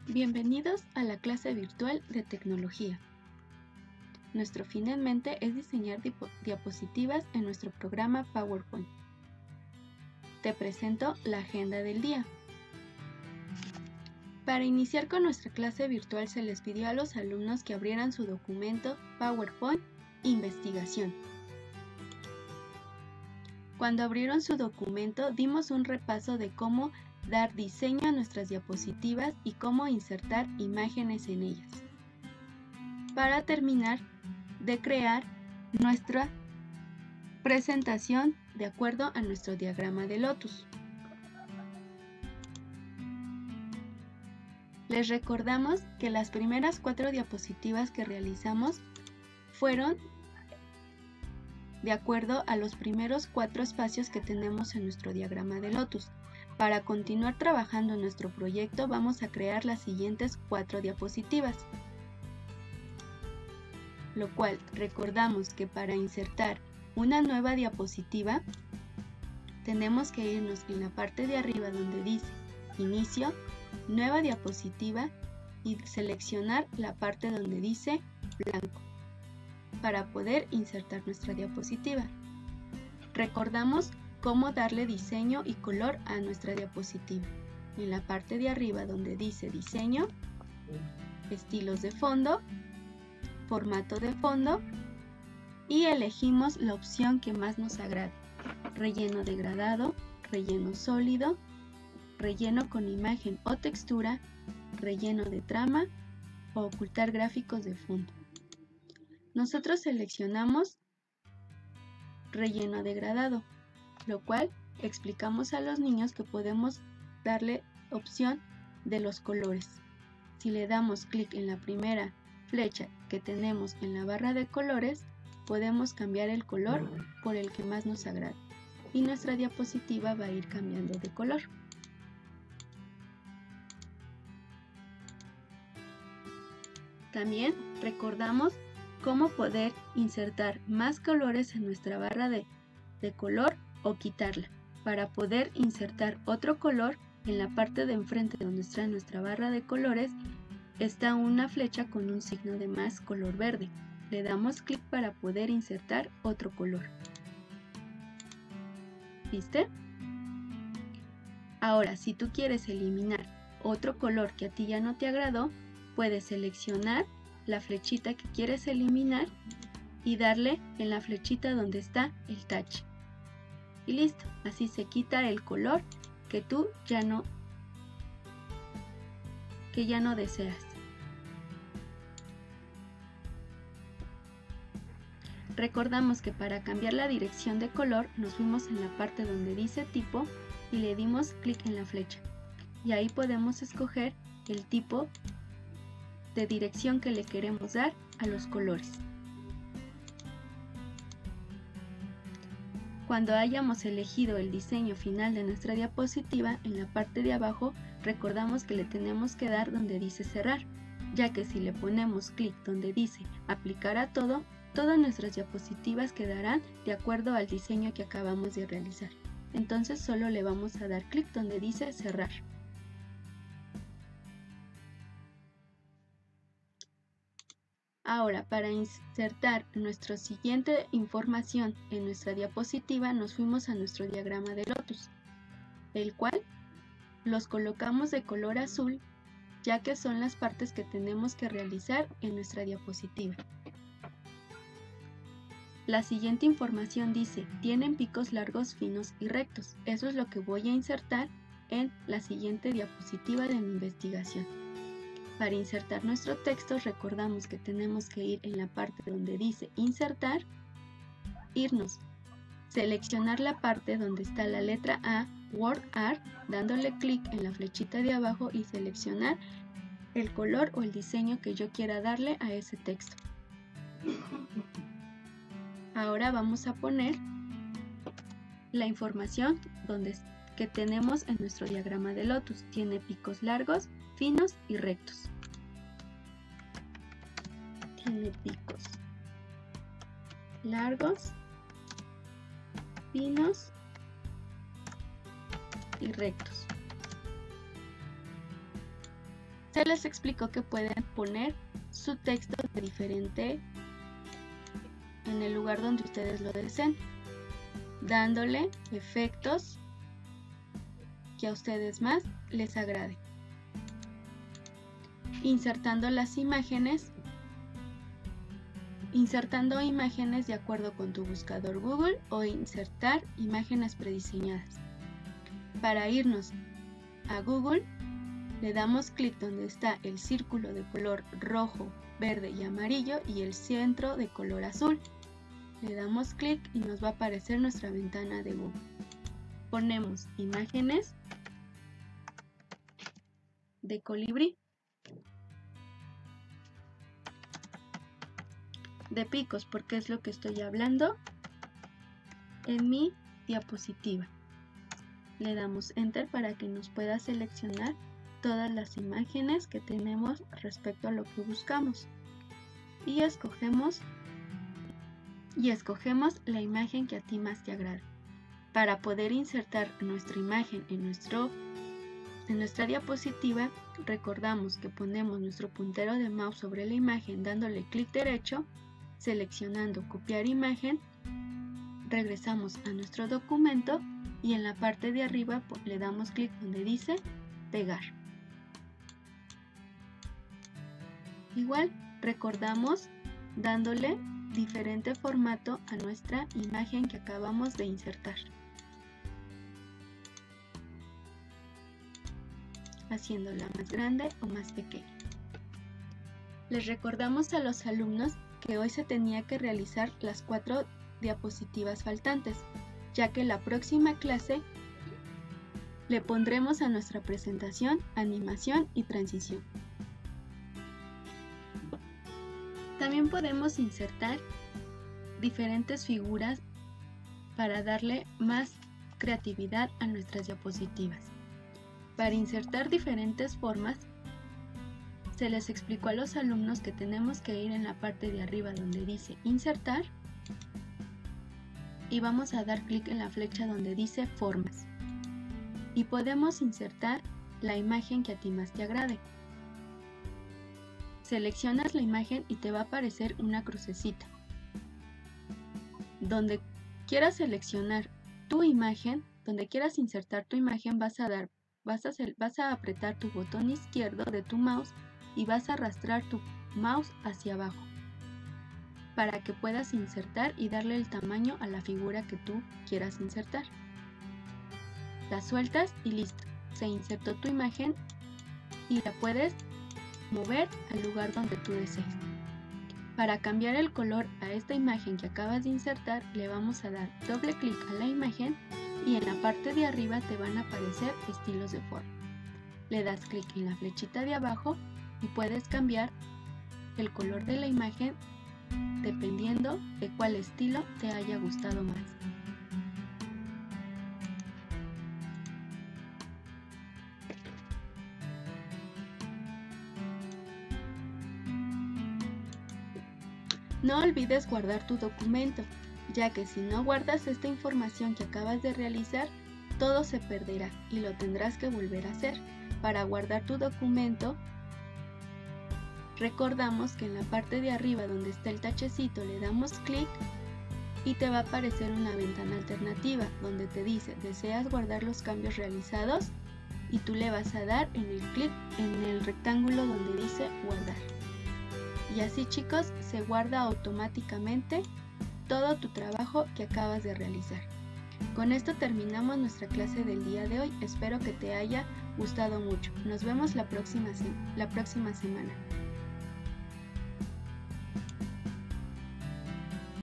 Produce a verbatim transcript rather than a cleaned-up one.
Bienvenidos a la clase virtual de tecnología. Nuestro fin en mente es diseñar diapositivas en nuestro programa PowerPoint. Te presento la agenda del día. Para iniciar con nuestra clase virtual se les pidió a los alumnos que abrieran su documento PowerPoint Investigación. Cuando abrieron su documento dimos un repaso de cómo dar diseño a nuestras diapositivas y cómo insertar imágenes en ellas. Para terminar de crear nuestra presentación de acuerdo a nuestro diagrama de Lotus. Les recordamos que las primeras cuatro diapositivas que realizamos fueron de acuerdo a los primeros cuatro espacios que tenemos en nuestro diagrama de Lotus. Para continuar trabajando en nuestro proyecto vamos a crear las siguientes cuatro diapositivas. Lo cual recordamos que para insertar una nueva diapositiva tenemos que irnos en la parte de arriba donde dice Inicio, Nueva diapositiva y seleccionar la parte donde dice Blanco para poder insertar nuestra diapositiva. Recordamos cómo darle diseño y color a nuestra diapositiva. En la parte de arriba donde dice Diseño, Estilos de fondo, Formato de fondo y elegimos la opción que más nos agrade. Relleno degradado, relleno sólido, relleno con imagen o textura, relleno de trama o ocultar gráficos de fondo. Nosotros seleccionamos relleno degradado, lo cual explicamos a los niños que podemos darle opción de los colores. Si le damos clic en la primera flecha que tenemos en la barra de colores, podemos cambiar el color por el que más nos agrade y nuestra diapositiva va a ir cambiando de color. También recordamos cómo poder insertar más colores en nuestra barra de, de color o quitarla. Para poder insertar otro color, en la parte de enfrente donde está nuestra barra de colores está una flecha con un signo de más color verde. Le damos clic para poder insertar otro color. ¿Viste? Ahora, si tú quieres eliminar otro color que a ti ya no te agradó, puedes seleccionar la flechita que quieres eliminar y darle en la flechita donde está el tache. Y listo, así se quita el color que tú ya no, que ya no deseas. Recordamos que para cambiar la dirección de color nos fuimos en la parte donde dice tipo y le dimos clic en la flecha. Y ahí podemos escoger el tipo de dirección que le queremos dar a los colores. Cuando hayamos elegido el diseño final de nuestra diapositiva, en la parte de abajo recordamos que le tenemos que dar donde dice cerrar, ya que si le ponemos clic donde dice aplicar a todo, todas nuestras diapositivas quedarán de acuerdo al diseño que acabamos de realizar. Entonces solo le vamos a dar clic donde dice cerrar. Ahora, para insertar nuestra siguiente información en nuestra diapositiva, nos fuimos a nuestro diagrama de Lotus, el cual los colocamos de color azul, ya que son las partes que tenemos que realizar en nuestra diapositiva. La siguiente información dice, tienen picos largos, finos y rectos. Eso es lo que voy a insertar en la siguiente diapositiva de mi investigación. Para insertar nuestro texto recordamos que tenemos que ir en la parte donde dice insertar, irnos, seleccionar la parte donde está la letra A, Word Art, dándole clic en la flechita de abajo y seleccionar el color o el diseño que yo quiera darle a ese texto. Ahora vamos a poner la información donde, que tenemos en nuestro diagrama de Lotus. Tiene picos largos, finos y rectos. Tiene picos largos, finos y rectos. se les explicó que pueden poner su texto de diferente en el lugar donde ustedes lo deseen, dándole efectos que a ustedes más les agrade. Insertando las imágenes, insertando imágenes de acuerdo con tu buscador Google o insertar imágenes prediseñadas. Para irnos a Google, le damos clic donde está el círculo de color rojo, verde y amarillo y el centro de color azul. Le damos clic y nos va a aparecer nuestra ventana de Google. Ponemos imágenes de colibrí, de picos, porque es lo que estoy hablando en mi diapositiva. Le damos Enter para que nos pueda seleccionar todas las imágenes que tenemos respecto a lo que buscamos. Y escogemos, y escogemos la imagen que a ti más te agrade. Para poder insertar nuestra imagen en, nuestro, en nuestra diapositiva, recordamos que ponemos nuestro puntero de mouse sobre la imagen dándole clic derecho, seleccionando copiar imagen, regresamos a nuestro documento y en la parte de arriba le damos clic donde dice pegar. Igual recordamos dándole diferente formato a nuestra imagen que acabamos de insertar, haciéndola más grande o más pequeña. Les recordamos a los alumnos que hoy se tenía que realizar las cuatro diapositivas faltantes, ya que la próxima clase le pondremos a nuestra presentación animación y transición. También podemos insertar diferentes figuras para darle más creatividad a nuestras diapositivas. Para insertar diferentes formas, se les explicó a los alumnos que tenemos que ir en la parte de arriba donde dice insertar y vamos a dar clic en la flecha donde dice formas y podemos insertar la imagen que a ti más te agrade. Seleccionas la imagen y te va a aparecer una crucecita. Donde quieras seleccionar tu imagen, donde quieras insertar tu imagen, vas a dar, vas a, hacer, vas a apretar tu botón izquierdo de tu mouse y vas a arrastrar tu mouse hacia abajo para que puedas insertar y darle el tamaño a la figura que tú quieras insertar. La sueltas y listo, se insertó tu imagen y la puedes mover al lugar donde tú desees. Para cambiar el color a esta imagen que acabas de insertar, le vamos a dar doble clic a la imagen y en la parte de arriba te van a aparecer estilos de forma. Le das clic en la flechita de abajo y puedes cambiar el color de la imagen dependiendo de cuál estilo te haya gustado más. No olvides guardar tu documento, ya que si no guardas esta información que acabas de realizar, todo se perderá y lo tendrás que volver a hacer. Para guardar tu documento, recordamos que en la parte de arriba donde está el tachecito le damos clic y te va a aparecer una ventana alternativa donde te dice ¿deseas guardar los cambios realizados? Y tú le vas a dar en el clic en el rectángulo donde dice guardar. Y así, chicos, se guarda automáticamente todo tu trabajo que acabas de realizar. Con esto terminamos nuestra clase del día de hoy. Espero que te haya gustado mucho. Nos vemos la próxima, la próxima semana.